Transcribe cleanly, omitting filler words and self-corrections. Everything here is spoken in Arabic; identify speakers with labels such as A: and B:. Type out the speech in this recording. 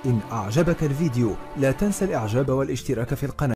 A: إن أعجبك الفيديو لا تنسى الإعجاب والاشتراك في القناة.